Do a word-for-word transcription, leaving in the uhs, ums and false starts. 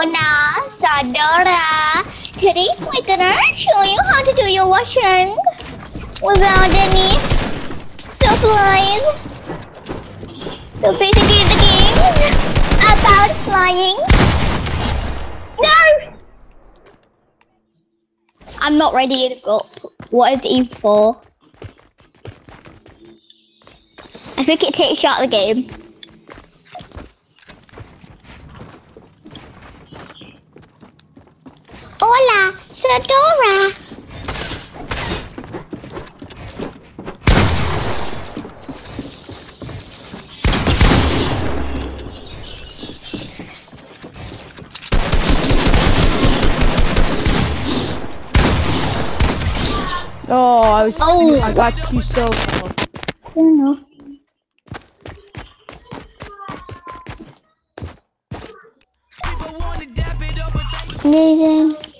Luna, Sadora. Today we're gonna show you how to do your washing without any supplies. So basically the game is about flying. No! I'm not ready to go. What is E four? I think it takes you out of the game. Hola, Sadora. Oh, I was. Oh. I got you so well. I don't know. Amazing.